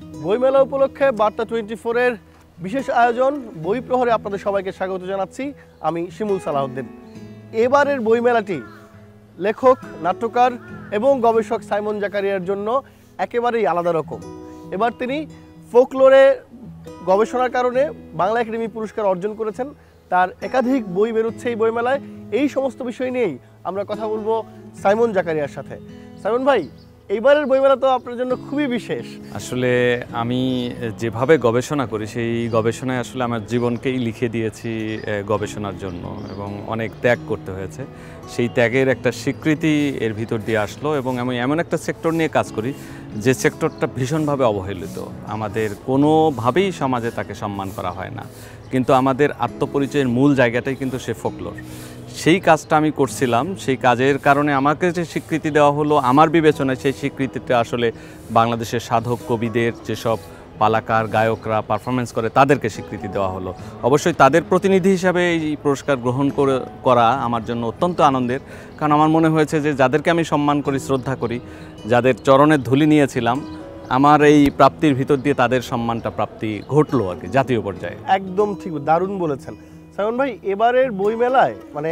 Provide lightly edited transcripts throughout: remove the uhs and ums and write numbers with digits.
বইমেলা উপলক্ষে বার্তা 24-এর বিশেষ আয়োজন বই প্রহরে আপনাদের সবাইকে স্বাগত জানাচ্ছি। আমি শিমুল সালাউদ্দিন। এবারের বইমেলাটি লেখক, নাট্যকার এবং গবেষক সাইমন জাকারিয়ার জন্য একেবারেই আলাদা রকম। এবার তিনি ফোকলোরে গবেষণার কারণে বাংলা একাডেমি পুরস্কার অর্জন করেছেন। তার একাধিক বই বেরোচ্ছে এই বইমেলায়। এই সমস্ত বিষয় নিয়েই আমরা কথা বলবো সাইমন জাকারিয়ার সাথে। সাইমন ভাই, এইবারের বইমেলা তো আপনার জন্য খুবই বিশেষ। আসলে আমি যেভাবে গবেষণা করি সেই গবেষণায় আসলে আমার জীবনকেই লিখে দিয়েছি গবেষণার জন্য, এবং অনেক ত্যাগ করতে হয়েছে। সেই ত্যাগের একটা স্বীকৃতি এর ভিতর দিয়ে আসলো, এবং আমি এমন একটা সেক্টর নিয়ে কাজ করি যে সেক্টরটা ভীষণভাবে অবহেলিত। আমাদের কোনোভাবেই সমাজে তাকে সম্মান করা হয় না, কিন্তু আমাদের আত্মপরিচয়ের মূল জায়গাটাই কিন্তু সে ফোকলোর। সেই কাজটা আমি করছিলাম। সেই কাজের কারণে আমাকে যে স্বীকৃতি দেওয়া হলো, আমার বিবেচনায় সেই স্বীকৃতিটা আসলে বাংলাদেশের সাধক কবিদের, যেসব পালাকার গায়করা পারফরমেন্স করে তাদেরকে স্বীকৃতি দেওয়া হলো। অবশ্যই তাদের প্রতিনিধি হিসাবে এই পুরস্কার গ্রহণ করা আমার জন্য অত্যন্ত আনন্দের, কারণ আমার মনে হয়েছে যে যাদেরকে আমি সম্মান করি, শ্রদ্ধা করি, যাদের চরণের ধুলি নিয়েছিলাম, আমার এই প্রাপ্তির ভিতর দিয়ে তাদের সম্মানটা প্রাপ্তি ঘটলো আর কি, জাতীয় পর্যায়ে। একদম ঠিক, দারুণ বলেছেন সাইমন ভাই। এবারের বইমেলায় মানে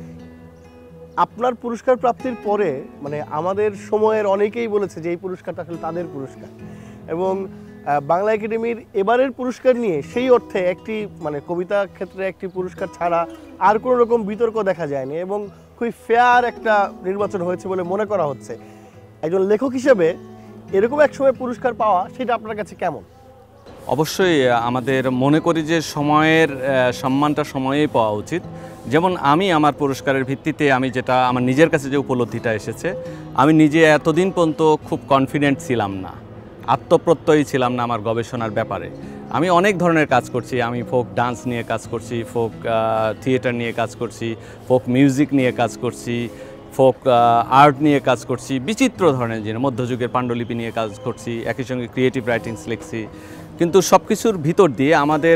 আপনার পুরস্কার প্রাপ্তির পরে মানে আমাদের সময়ের অনেকেই বলেছে যে এই পুরস্কারটা আসলে তাদের পুরস্কার, এবং বাংলা একাডেমির এবারের পুরস্কার নিয়ে সেই অর্থে একটি মানে কবিতা ক্ষেত্রে একটি পুরস্কার ছাড়া আর কোনো রকম বিতর্ক দেখা যায়নি, এবং খুবই ফেয়ার একটা নির্বাচন হয়েছে বলে মনে করা হচ্ছে। একজন লেখক হিসেবে এরকম একসময় পুরস্কার পাওয়া, সেটা আপনার কাছে কেমন? অবশ্যই আমাদের মনে করি যে সময়ের সম্মানটা সময়েই পাওয়া উচিত। যেমন আমি আমার পুরস্কারের ভিত্তিতে আমি যেটা আমার নিজের কাছে যে উপলব্ধিটা এসেছে, আমি নিজে এতদিন পর্যন্ত খুব কনফিডেন্ট ছিলাম না, আত্মপ্রত্যয়ী ছিলাম না আমার গবেষণার ব্যাপারে। আমি অনেক ধরনের কাজ করছি। আমি ফোক ডান্স নিয়ে কাজ করছি, ফোক থিয়েটার নিয়ে কাজ করছি, ফোক মিউজিক নিয়ে কাজ করছি, ফোক আর্ট নিয়ে কাজ করছি, বিচিত্র ধরনের জিনিস, মধ্যযুগের পাণ্ডুলিপি নিয়ে কাজ করছি, একই সঙ্গে ক্রিয়েটিভ রাইটিংস লিখছি। কিন্তু সব কিছুর ভিতর দিয়ে আমাদের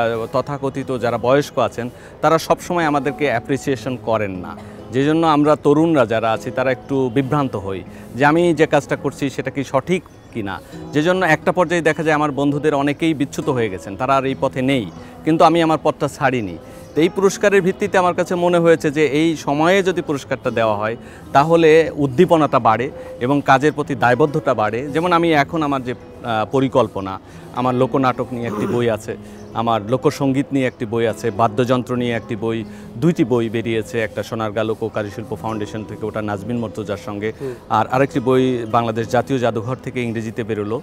তথাকথিত যারা বয়স্ক আছেন তারা সবসময় আমাদেরকে অ্যাপ্রিসিয়েশন করেন না, যে জন্য আমরা তরুণরা যারা আছি তারা একটু বিভ্রান্ত হই যে আমি যে কাজটা করছি সেটা কি সঠিক কিনা। যে জন্য একটা পর্যায়ে দেখা যায় আমার বন্ধুদের অনেকেই বিচ্যুত হয়ে গেছেন, তারা আর এই পথে নেই, কিন্তু আমি আমার পথটা ছাড়িনি। তো এই পুরস্কারের ভিত্তিতে আমার কাছে মনে হয়েছে যে এই সময়ে যদি পুরস্কারটা দেওয়া হয় তাহলে উদ্দীপনাটা বাড়ে এবং কাজের প্রতি দায়বদ্ধতা বাড়ে। যেমন আমি এখন আমার যে পরিকল্পনা, আমার লোকনাটক নিয়ে একটি বই আছে, আমার লোকসঙ্গীত নিয়ে একটি বই আছে, বাদ্যযন্ত্র নিয়ে একটি বই, দুইটি বই বেরিয়েছে। একটা সোনারগাঁ লোক ও কারুশিল্প ফাউন্ডেশন থেকে, ওটা নাজমিন মর্তুজার সঙ্গে, আর আরেকটি বই বাংলাদেশ জাতীয় জাদুঘর থেকে ইংরেজিতে বেরোলো।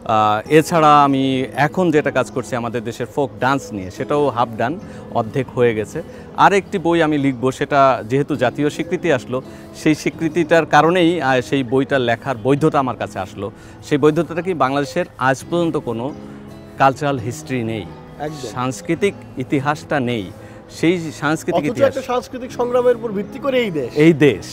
এছাড়া আমি এখন যেটা কাজ করছি আমাদের দেশের ফোক ডান্স নিয়ে, সেটাও হাফ ডান, অর্ধেক হয়ে গেছে। আরেকটি বই আমি লিখবো, সেটা যেহেতু জাতীয় স্বীকৃতি আসলো, সেই স্বীকৃতিটার কারণেই সেই বইটার লেখার বৈধতা আমার কাছে আসলো। সেই বৈধতাটা কি, বাংলাদেশের আজ পর্যন্ত কোনো কালচারাল হিস্ট্রি নেই, সাংস্কৃতিক ইতিহাসটা নেই। সেই সাংস্কৃতিক ইতিহাস, সাংস্কৃতিক সংগ্রামের উপর ভিত্তি করে এই দেশ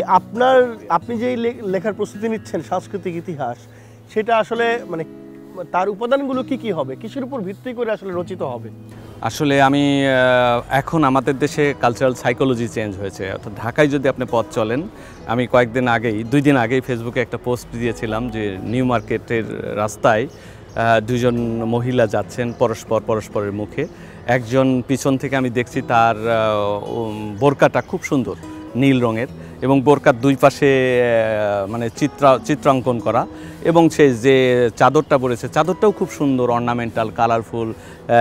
আপনি যেই লেখার প্রস্তুতি নিচ্ছেন, সাংস্কৃতিক ইতিহাস, সেটা আসলে মানে তার উপাদানগুলো কি কি হবে, কিসের উপর ভিত্তি করে আসলে রচিত হবে? আসলে আমি এখন আমাদের দেশে কালচারাল সাইকোলজি চেঞ্জ হয়েছে। অর্থাৎ ঢাকায় যদি আপনি পথ চলেন, আমি কয়েকদিন আগেই, 2 দিন আগেই ফেসবুকে একটা পোস্ট দিয়েছিলাম যে নিউ মার্কেটের রাস্তায় দুজন মহিলা যাচ্ছেন পরস্পরের মুখে। একজন পিছন থেকে আমি দেখছি তার বোরকাটা খুব সুন্দর নীল রঙের, এবং বোরকার দুই পাশে মানে চিত্রাঙ্কন করা, এবং সে যে চাদরটা পরেছে চাদরটাও খুব সুন্দর, অর্নামেন্টাল, কালারফুল,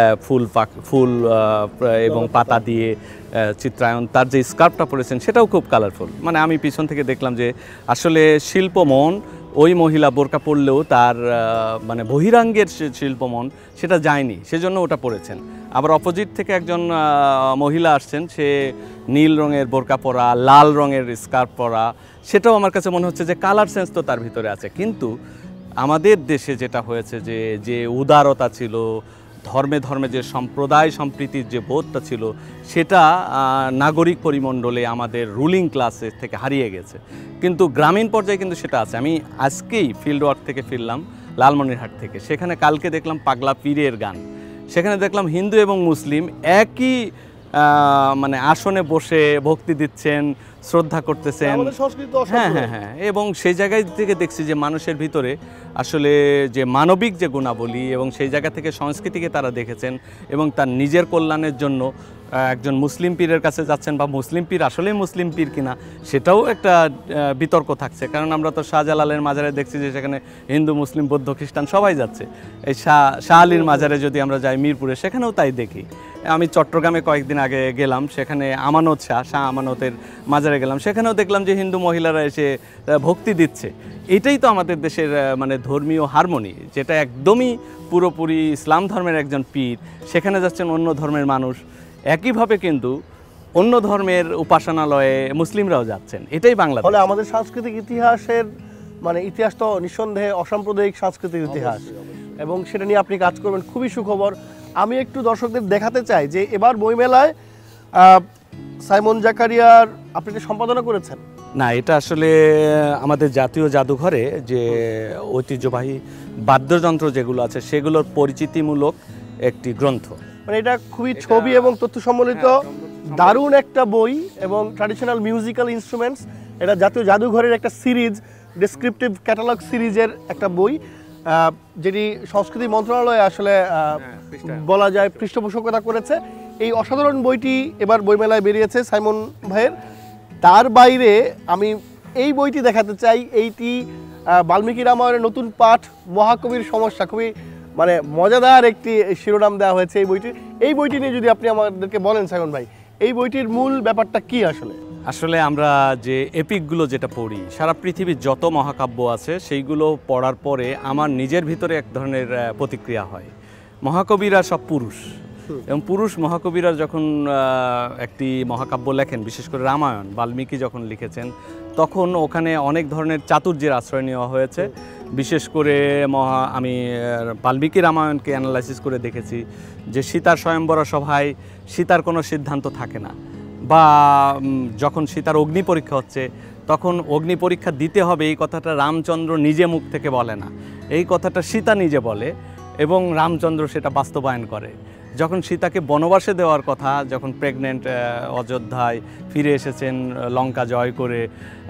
ফুল এবং পাতা দিয়ে চিত্রায়ন। তার যে স্কার্ফটা পরেছেন সেটাও খুব কালারফুল। মানে আমি পিছন থেকে দেখলাম যে আসলে শিল্পমন, ওই মহিলা বোরকা পরলেও তার মানে বহিরাঙ্গের শিল্পমন সেটা যায়নি, সেজন্য ওটা পরেছেন। আবার অপোজিট থেকে একজন মহিলা আসছেন, সে নীল রঙের বোরকা পরা, লাল রঙের স্কার্ফ পরা, সেটাও আমার কাছে মনে হচ্ছে যে কালার সেন্স তো তার ভিতরে আছে। কিন্তু আমাদের দেশে যেটা হয়েছে যে উদারতা ছিল, ধর্মে ধর্মে যে সম্প্রদায় সম্প্রীতির যে বোধটা ছিল, সেটা নাগরিক পরিমণ্ডলে আমাদের রুলিং ক্লাসের থেকে হারিয়ে গেছে। কিন্তু গ্রামীণ পর্যায়ে কিন্তু সেটা আছে। আমি আজকেই ফিল্ড ওয়ার্ক থেকে ফিরলাম লালমনিরহাট থেকে, সেখানে কালকে দেখলাম পাগলা পীরের গান, সেখানে দেখলাম হিন্দু এবং মুসলিম একই মানে আসনে বসে ভক্তি দিচ্ছেন, শ্রদ্ধা করতেছেন। আমাদের সংস্কৃতি তো হ্যাঁ অসাধারণ। হ্যাঁ হ্যাঁ, এবং সেই জায়গায় থেকে দেখছি যে মানুষের ভিতরে আসলে যে মানবিক যে গুণাবলী, এবং সেই জায়গা থেকে সংস্কৃতিকে তারা দেখেছেন এবং তার নিজের কল্যাণের জন্য একজন মুসলিম পীরের কাছে যাচ্ছেন, বা মুসলিম পীর আসলেই মুসলিম পীর কিনা সেটাও একটা বিতর্ক থাকছে। কারণ আমরা তো শাহজালালের মাজারে দেখছি যে সেখানে হিন্দু, মুসলিম, বৌদ্ধ, খ্রিস্টান সবাই যাচ্ছে। এই শাহ আলীর মাজারে যদি আমরা যাই মিরপুরে, সেখানেও তাই দেখি। আমি চট্টগ্রামে কয়েকদিন আগে গেলাম, সেখানে আমানত শাহ আমানতের মাজারে গেলাম, সেখানেও দেখলাম যে হিন্দু মহিলারা এসে ভক্তি দিচ্ছে। এটাই তো আমাদের দেশের মানে ধর্মীয় হারমোনি, যেটা একদমই পুরোপুরি ইসলাম ধর্মের একজন পীর, সেখানে যাচ্ছেন অন্য ধর্মের মানুষ। একইভাবে কিন্তু অন্য ধর্মের উপাসনালয়ে মুসলিমরাও যাচ্ছেন। এটাই বাংলাদেশ। ফলে আমাদের সাংস্কৃতিক ইতিহাসের মানে ইতিহাস তো নিঃসন্দেহে অসাম্প্রদায়িক সাংস্কৃতিক ইতিহাস, এবং সেটা নিয়ে আপনি কাজ করবেন, খুবই সুখবর। আমি একটু দর্শকদের দেখাতে চাই যে এবার বইমেলায় সাইমন জাকারিয়ার আপনি এটা সম্পাদনা করেছেন। না, এটা আসলে আমাদের জাতীয় জাদুঘরে যে ঐতিহ্যবাহী বাদ্যযন্ত্র যেগুলো আছে সেগুলোর পরিচিতিমূলক একটি গ্রন্থ। মানে এটা খুবই ছবি এবং তথ্য সম্বলিত দারুণ একটা বই, এবং ট্র্যাডিশনাল মিউজিক্যাল ইনস্ট্রুমেন্টস, এটা জাতীয় জাদুঘরের একটা সিরিজ, ডেসক্রিপটিভ ক্যাটালগ সিরিজের একটা বই, যেটি সংস্কৃতি মন্ত্রণালয়ে আসলে বলা যায় পৃষ্ঠপোষকতা করেছে। এই অসাধারণ বইটি এবার বইমেলায় বেরিয়েছে সাইমন ভাইয়ের। তার বাইরে আমি এই বইটি দেখাতে চাই, এইটি বাল্মীকি রামায়ণের নতুন পাঠ মহাকবির সমস্যা, খুবই মানে মজাদার একটি শিরোনাম দেওয়া হয়েছে এই বইটির। এই বইটি নিয়ে যদি আপনি আমাদেরকে বলেন সাইমন ভাই, এই বইটির মূল ব্যাপারটা কি আসলে? আসলে আমরা যে এপিকগুলো যেটা পড়ি, সারা পৃথিবীর যত মহাকাব্য আছে সেইগুলো পড়ার পরে আমার নিজের ভিতরে এক ধরনের প্রতিক্রিয়া হয়। মহাকবিরা সব পুরুষ, এবং পুরুষ মহাকবিরা যখন একটি মহাকাব্য লেখেন, বিশেষ করে রামায়ণ বাল্মীকি যখন লিখেছেন, তখন ওখানে অনেক ধরনের চাতুর্যের আশ্রয় নেওয়া হয়েছে। বিশেষ করে আমি বাল্মীকি রামায়ণকে অ্যানালাইসিস করে দেখেছি যে সীতার স্বয়ম্বর সভায় সীতার কোনো সিদ্ধান্ত থাকে না, বা যখন সীতার অগ্নি পরীক্ষা হচ্ছে তখন অগ্নি পরীক্ষা দিতে হবে এই কথাটা রামচন্দ্র নিজে মুখ থেকে বলে না, এই কথাটা সীতা নিজে বলে, এবং রামচন্দ্র সেটা বাস্তবায়ন করে। যখন সীতাকে বনবাসে দেওয়ার কথা, যখন প্রেগনেন্ট অযোধ্যায় ফিরে এসেছেন লঙ্কা জয় করে,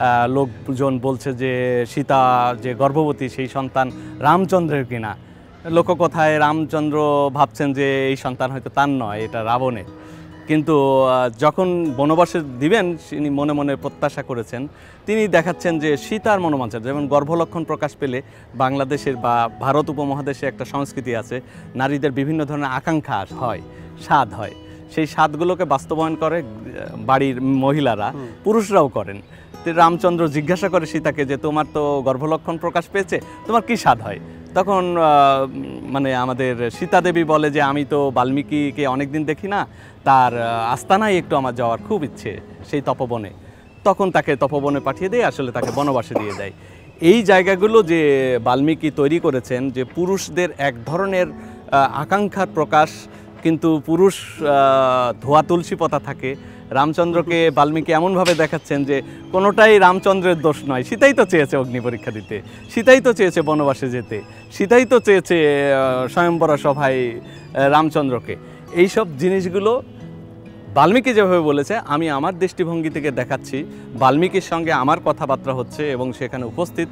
লোকজন বলছে যে সীতা যে গর্ভবতী সেই সন্তান রামচন্দ্রের কিনা, লোককথায় রামচন্দ্র ভাবছেন যে এই সন্তান হয়তো তার নয়, এটা রাবণের। কিন্তু যখন বনবাসে দিবেন তিনি মনে মনে প্রত্যাশা করেছেন, তিনি দেখাচ্ছেন যে সীতার মনোমাঞ্ছা, যেমন গর্ভলক্ষণ প্রকাশ পেলে বাংলাদেশের বা ভারত উপমহাদেশে একটা সংস্কৃতি আছে, নারীদের বিভিন্ন ধরনের আকাঙ্ক্ষা হয়, স্বাদ হয়, সেই স্বাদগুলোকে বাস্তবায়ন করে বাড়ির মহিলারা, পুরুষরাও করেন। রামচন্দ্র জিজ্ঞাসা করে সীতাকে যে তোমার তো গর্ভলক্ষণ প্রকাশ পেয়েছে, তোমার কি স্বাদ হয়? তখন মানে আমাদের সীতা দেবী বলে যে আমি তো বাল্মীকিকে অনেকদিন দেখি না, তার আস্তানায় একটু আমার যাওয়ার খুব ইচ্ছে, সেই তপবনে। তখন তাকে তপবনে পাঠিয়ে দেয়, আসলে তাকে বনবাসে দিয়ে দেয়। এই জায়গাগুলো যে বাল্মীকি তৈরি করেছেন, যে পুরুষদের এক ধরনের আকাঙ্ক্ষার প্রকাশ, কিন্তু পুরুষ ধোয়া তুলসী পাতা থাকে। রামচন্দ্রকে বাল্মীকি এমনভাবে দেখাচ্ছেন যে কোনোটাই রামচন্দ্রের দোষ নয়, সীতাই তো চেয়েছে অগ্নি পরীক্ষা দিতে, সীতাই তো চেয়েছে বনবাসে যেতে, সীতাই তো চেয়েছে স্বয়ম্বরা সভায় রামচন্দ্রকে। এইসব জিনিসগুলো বাল্মীকি যেভাবে বলেছে, আমি আমার দৃষ্টিভঙ্গি থেকে দেখাচ্ছি, বাল্মীকির সঙ্গে আমার কথাবার্তা হচ্ছে, এবং সেখানে উপস্থিত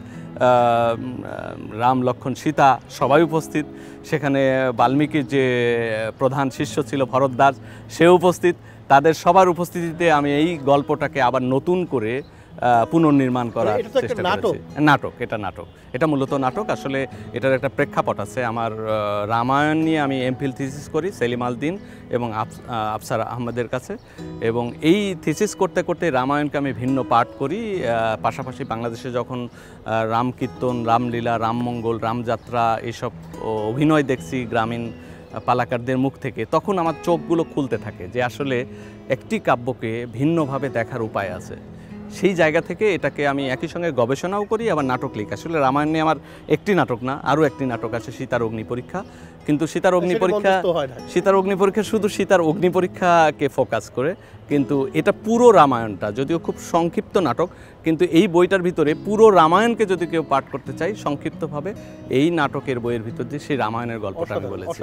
রাম, লক্ষ্মণ, সীতা সবাই উপস্থিত। সেখানে বাল্মীকির যে প্রধান শিষ্য ছিল ভরদ্বাজ, সে উপস্থিত। তাদের সবার উপস্থিতিতে আমি এই গল্পটাকে আবার নতুন করে পুনর্নির্মাণ করার চেষ্টা করেছি। নাটক, এটা নাটক, এটা মূলত নাটক। আসলে এটার একটা প্রেক্ষাপট আছে। আমার রামায়ণ নিয়ে আমি এমফিল থিসিস করি সেলিম আল দিন এবং আফসার আহমেদের কাছে, এবং এই থিসিস করতে করতে রামায়ণকে আমি ভিন্ন পাঠ করি। পাশাপাশি বাংলাদেশে যখন রামকীর্তন, রামলীলা, রামমঙ্গল, রামযাত্রা এসব অভিনয় দেখছি গ্রামীণ পালাকারদের মুখ থেকে, তখন আমার চোখগুলো খুলতে থাকে যে আসলে একটি কাব্যকে ভিন্নভাবে দেখার উপায় আছে। সেই জায়গা থেকে এটাকে আমি একই সঙ্গে গবেষণাও করি, আবার নাটক লিখি। আসলে রামায়ণ নিয়ে আমার একটি নাটক না, আরও একটি নাটক আছে, সীতার অগ্নি পরীক্ষা। কিন্তু সীতার অগ্নি পরীক্ষা শুধু সীতার অগ্নি পরীক্ষাকে ফোকাস করে, কিন্তু এটা পুরো রামায়ণটা, যদিও খুব সংক্ষিপ্ত নাটক, কিন্তু এই বইটার ভিতরে পুরো রামায়ণকে যদি কেউ পাঠ করতে চাই সংক্ষিপ্তভাবে, এই নাটকের বইয়ের ভিতর দিয়ে সেই রামায়ণের গল্পটা আমি বলেছি।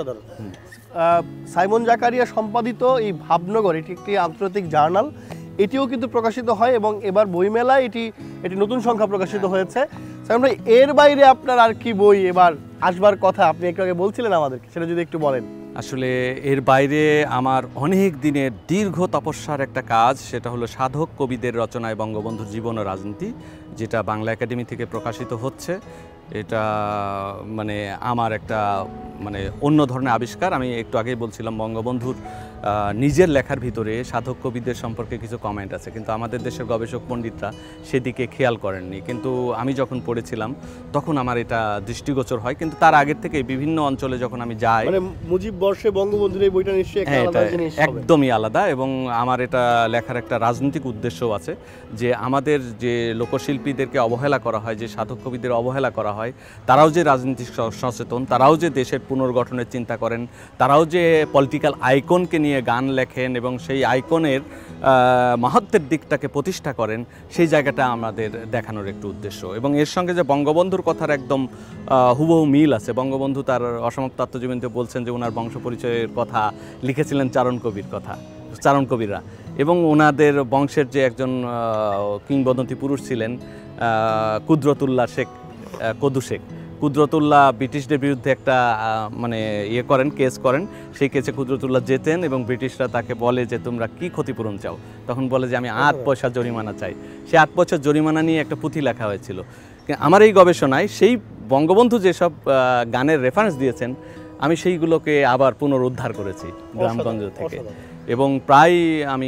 সাইমন জাকারিয়া সম্পাদিত এই ভাবনগর, এটি একটি আন্তর্জাতিক জার্নাল, এটিও কিন্তু প্রকাশিত হয় এবং এবার বইমেলায় এটি নতুন সংখ্যা প্রকাশিত হয়েছে। সাইমন ভাই, এর বাইরে আপনার আর কি বই এবার আসবার কথা আপনি একটু আগে বলছিলেন আমাদেরকে, সেটা যদি একটু বলেন। আসলে এর বাইরে আমার অনেক দিনের দীর্ঘ তপস্যার একটা কাজ, সেটা হলো সাধক কবিদের রচনায় বঙ্গবন্ধুর জীবন ও রাজনীতি, যেটা বাংলা একাডেমি থেকে প্রকাশিত হচ্ছে। এটা মানে আমার একটা অন্য ধরনের আবিষ্কার। আমি একটু আগেই বলছিলাম বঙ্গবন্ধুর নিজের লেখার ভিতরে সাধক কবিদের সম্পর্কে কিছু কমেন্ট আছে, কিন্তু আমাদের দেশের গবেষক পণ্ডিতরা সেদিকে খেয়াল করেননি। কিন্তু আমি যখন পড়েছিলাম তখন আমার এটা দৃষ্টিগোচর হয়, কিন্তু তার আগের থেকে বিভিন্ন অঞ্চলে যখন আমি যাই, মুজিব বর্ষে বঙ্গবন্ধুর এই বইটা নিশ্চয়ই একটা আলাদা জিনিস, একদমই আলাদা। এবং আমার এটা লেখার একটা রাজনৈতিক উদ্দেশ্যও আছে, যে আমাদের যে লোকশিল্পীদেরকে অবহেলা করা হয়, যে সাধক কবিদের অবহেলা করা হয়, তারাও যে রাজনীতি সচেতন, তারাও যে দেশের পুনর্গঠনের চিন্তা করেন, তারাও যে পলিটিক্যাল আইকনকে নিয়ে গান লেখেন এবং সেই আইকনের মাহাত্ম্যের দিকটাকে প্রতিষ্ঠা করেন, সেই জায়গাটা আমাদের দেখানোর একটু উদ্দেশ্য। এবং এর সঙ্গে যে বঙ্গবন্ধুর কথার একদম হুবহু মিল আছে। বঙ্গবন্ধু তার অসমাপ্ত আত্মজীবনীতে বলছেন যে ওনার বংশ পরিচয়ের কথা লিখেছিলেন চারণ কবিরা, এবং ওনাদের বংশের যে একজন কিংবদন্তি পুরুষ ছিলেন কুদরতুল্লাহ শেখ, কুদরতুল্লাহ ব্রিটিশদের বিরুদ্ধে একটা কেস করেন। সেই কেসে কুদরতুল্লাহ জেতেন এবং ব্রিটিশরা তাকে বলে যে তোমরা কি ক্ষতিপূরণ চাও, তখন বলে যে আমি 8 পয়সা জরিমানা চাই। সেই 8 পয়সা জরিমানা নিয়ে একটা পুঁথি লেখা হয়েছিল। আমার এই গবেষণায় সেই বঙ্গবন্ধু যেসব গানের রেফারেন্স দিয়েছেন, আমি সেইগুলোকে আবার পুনরুদ্ধার করেছি গ্রামগঞ্জ থেকে, এবং প্রায় আমি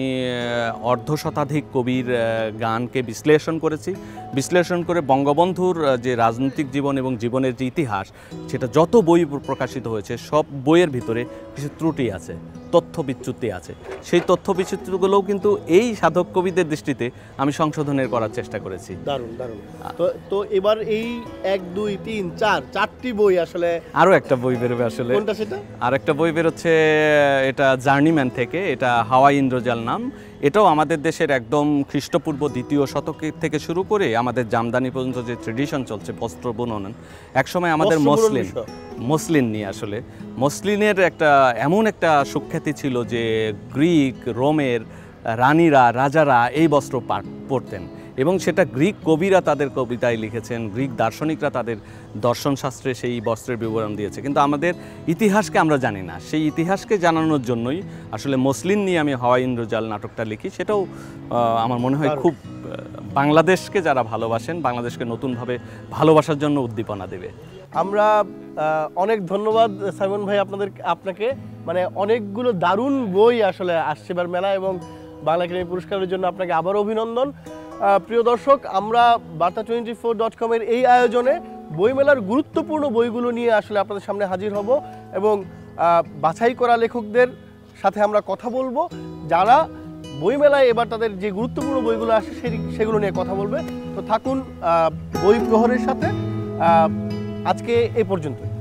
1/2 কবির গানকে বিশ্লেষণ করে বঙ্গবন্ধুর যে রাজনৈতিক জীবন এবং জীবনের যে ইতিহাস, সেটা যত বই প্রকাশিত হয়েছে সব বইয়ের ভিতরে কিছু ত্রুটি আছে, তথ্য বিচ্যুতি আছে। সেই তথ্য বিচ্যুতিগুলোও কিন্তু এই সাধক কবিদের দৃষ্টিতে আমি সংশোধনের করার চেষ্টা করেছি। দারুণ। তো এবার এই 1, 2, 3, 4টি বই, আসলে আরও একটা বই বেরোবে। আসলে কোনটা সেটা? আর একটা বই বেরোচ্ছে, এটা জার্নিম্যান থেকে, এটা হাওয়াই ইন্দ্রজাল নাম। এটাও আমাদের দেশের একদম খ্রিস্টপূর্ব 2য় শতকে থেকে শুরু করে আমাদের জামদানি পর্যন্ত যে ট্রেডিশন চলছে বস্ত্র বুনন, একসময় আমাদের মসলিন নিয়ে, আসলে মসলিনের এমন একটা সুখ্যাতি ছিল যে গ্রিক রোমের রানীরা রাজারা এই বস্ত্র পরতেন, এবং সেটা গ্রিক কবিরা তাদের কবিতায় লিখেছেন, গ্রিক দার্শনিকরা তাদের দর্শনশাস্ত্রে সেই বস্ত্রের বিবরণ দিয়েছে। কিন্তু আমাদের ইতিহাসকে আমরা জানি না, সেই ইতিহাসকে জানানোর জন্যই আসলে মসলিন নিয়ে আমি হাওয়াই ইন্দ্রজাল নাটকটা লিখি। সেটাও আমার মনে হয় খুব বাংলাদেশকে যারা ভালোবাসেন, বাংলাদেশকে নতুনভাবে ভালোবাসার জন্য উদ্দীপনা দেবে। আমরা অনেক ধন্যবাদ সাইমন ভাই আপনাকে, অনেকগুলো দারুণ বই আসলে আসছে এবার মেলা, এবং বাংলা একাডেমি পুরস্কারের জন্য আপনাকে আবারও অভিনন্দন। প্রিয় দর্শক, আমরা বার্তা24.com এর এই আয়োজনে বইমেলার গুরুত্বপূর্ণ বইগুলো নিয়ে আসলে আপনাদের সামনে হাজির হব, এবং বাছাই করা লেখকদের সাথে আমরা কথা বলবো, যারা বইমেলায় এবার তাদের যে গুরুত্বপূর্ণ বইগুলো আসে সেগুলো নিয়ে কথা বলবে। তো থাকুন বই প্রহরের সাথে। আজকে এই পর্যন্ত।